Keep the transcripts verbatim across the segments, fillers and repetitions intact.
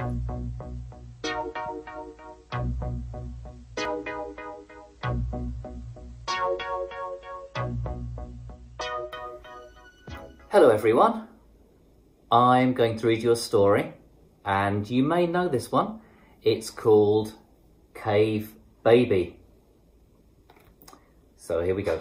Hello everyone, I'm going to read you a story and you may know this one. It's called Cave Baby. So here we go.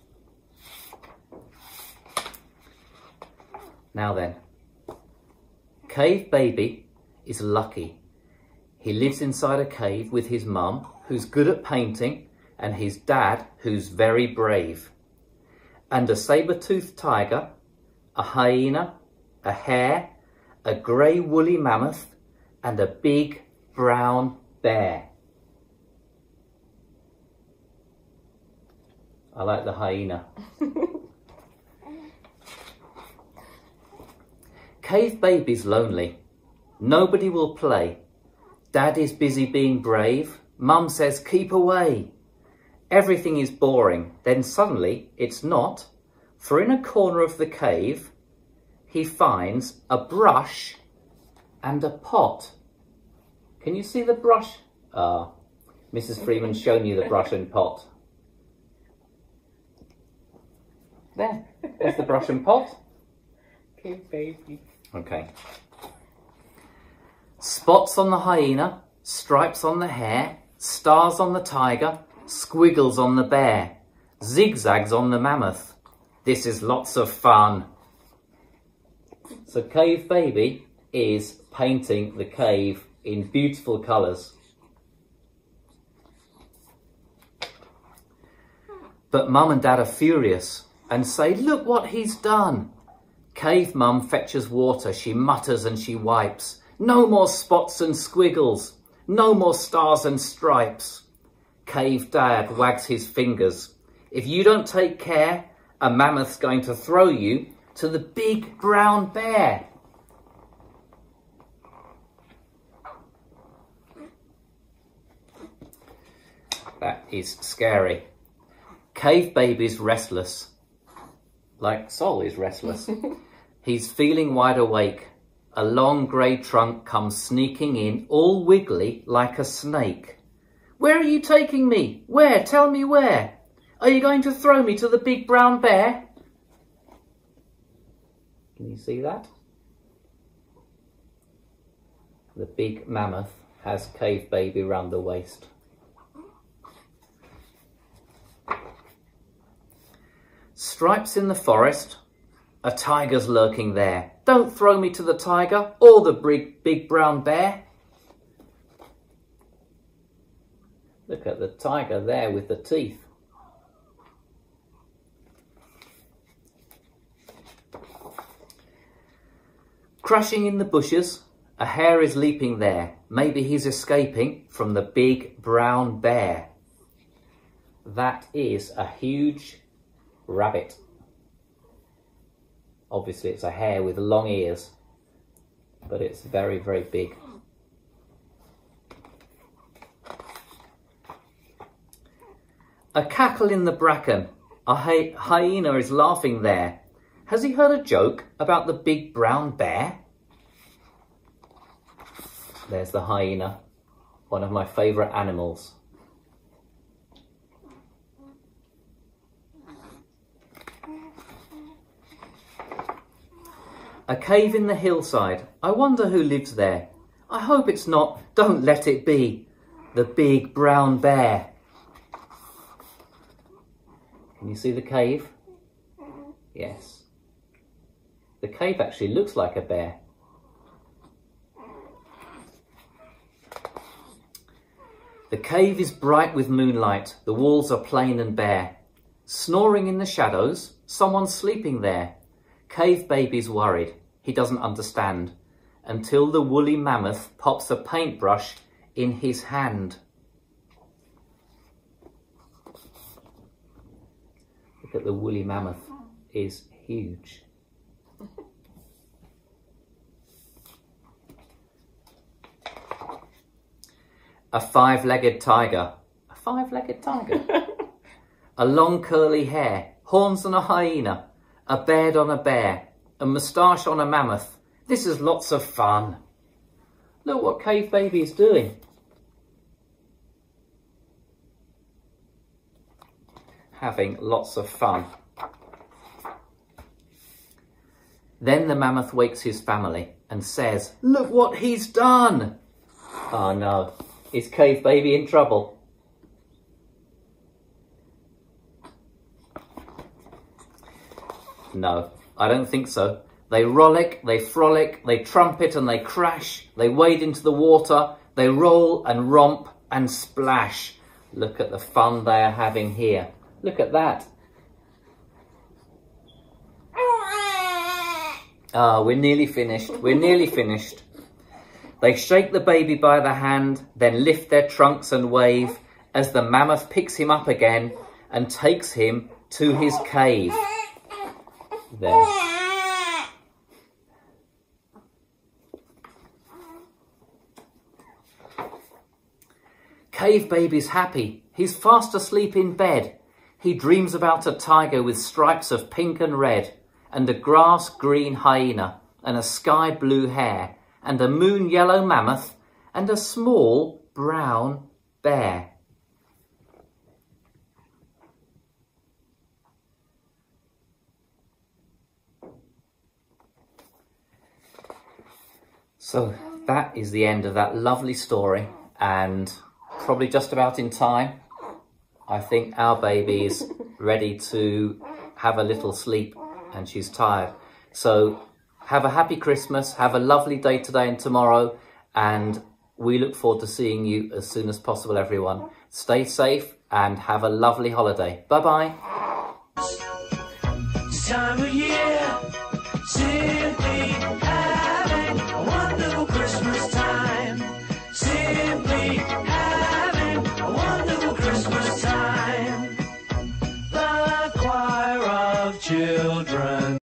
Now then, Cave Baby is lucky. He lives inside a cave with his mum, who's good at painting, and his dad, who's very brave. And a saber-toothed tiger, a hyena, a hare, a grey woolly mammoth, and a big brown bear. I like the hyena. Cave Baby's lonely. Nobody will play. Dad is busy being brave. Mum says keep away. Everything is boring. Then suddenly it's not. For in a corner of the cave, he finds a brush and a pot. Can you see the brush? Ah, Missus Freeman's shown you the brush and pot. There, there's the brush and pot. Cave Baby. Okay. Spots on the hyena, stripes on the hare, stars on the tiger, squiggles on the bear, zigzags on the mammoth. This is lots of fun. So Cave Baby is painting the cave in beautiful colours. But Mum and Dad are furious and say, look what he's done. Cave Mum fetches water, she mutters and she wipes. No more spots and squiggles, no more stars and stripes. Cave Dad wags his fingers. If you don't take care, a mammoth's going to throw you to the big brown bear. That is scary. Cave Baby's restless, like Sol is restless. He's feeling wide awake. A long grey trunk comes sneaking in, all wiggly like a snake. Where are you taking me? Where? Tell me where. Are you going to throw me to the big brown bear? Can you see that? The big mammoth has Cave Baby round the waist. Stripes in the forest. A tiger's lurking there. Don't throw me to the tiger or the big, big brown bear. Look at the tiger there with the teeth. Crashing in the bushes, a hare is leaping there. Maybe he's escaping from the big brown bear. That is a huge rabbit. Obviously it's a hare with long ears, but it's very, very big. A cackle in the bracken. A hy hyena is laughing there. Has he heard a joke about the big brown bear? There's the hyena, one of my favourite animals. A cave in the hillside. I wonder who lives there. I hope it's not, don't let it be, the big brown bear. Can you see the cave? Yes. The cave actually looks like a bear. The cave is bright with moonlight. The walls are plain and bare. Snoring in the shadows, someone's sleeping there. Cave Baby's worried. He doesn't understand until the woolly mammoth pops a paintbrush in his hand. Look at the woolly mammoth. Is huge. A five-legged tiger. A five-legged tiger? A long curly hair, horns on a hyena, a beard on a bear, a moustache on a mammoth. This is lots of fun. Look what Cave Baby is doing. Having lots of fun. Then the mammoth wakes his family and says, look what he's done. Oh no, is Cave Baby in trouble? No, I don't think so. They rollick, they frolic, they trumpet and they crash. They wade into the water, they roll and romp and splash. Look at the fun they are having here. Look at that. Ah, we're nearly finished. We're nearly finished. They shake the baby by the hand, then lift their trunks and wave as the mammoth picks him up again and takes him to his cave. There. Cave Baby's happy. He's fast asleep in bed. He dreams about a tiger with stripes of pink and red, and a grass-green hyena, and a sky-blue hare, and a moon-yellow mammoth, and a small brown bear. So that is the end of that lovely story, and probably just about in time. I think our baby is ready to have a little sleep and she's tired. So have a happy Christmas, have a lovely day today and tomorrow, and we look forward to seeing you as soon as possible, everyone. Stay safe and have a lovely holiday. Bye-bye. Time of year, simply having a wonderful Christmas time. Simply having a wonderful Christmas time. The choir of children.